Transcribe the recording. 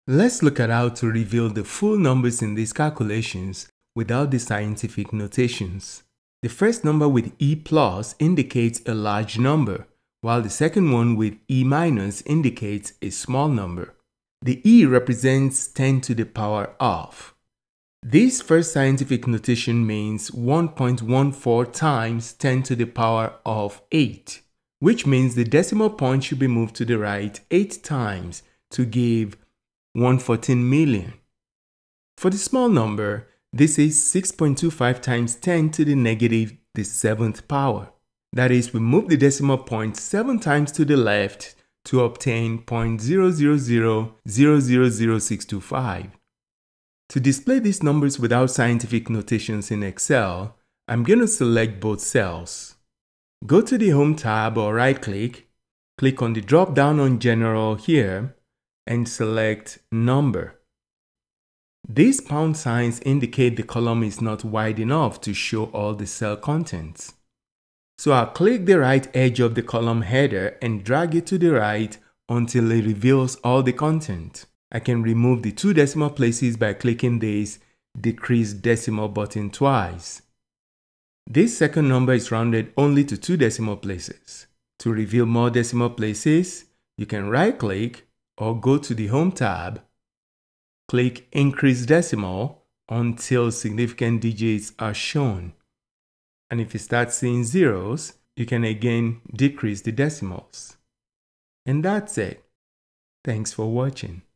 Let's look at how to reveal the full numbers in these calculations without the scientific notations. The first number with E plus indicates a large number, while the second one with E minus indicates a small number. The E represents 10 to the power of. This first scientific notation means 1.14 times 10 to the power of 8, which means the decimal point should be moved to the right 8 times to give 114 million. For the small number, this is 6.25 times 10 to the negative the 7th power. That is, we move the decimal point 7 times to the left to obtain 0.000000625. To display these numbers without scientific notations in Excel, I'm going to select both cells. Go to the Home tab or right-click, click on the drop-down on General here, and select Number. These pound signs indicate the column is not wide enough to show all the cell contents. So I'll click the right edge of the column header and drag it to the right until it reveals all the content. I can remove the 2 decimal places by clicking this Decrease Decimal button twice. This second number is rounded only to 2 decimal places. To reveal more decimal places, you can right-click or go to the Home tab, click Increase Decimal until significant digits are shown. And if you start seeing zeros, you can again decrease the decimals. And that's it. Thanks for watching.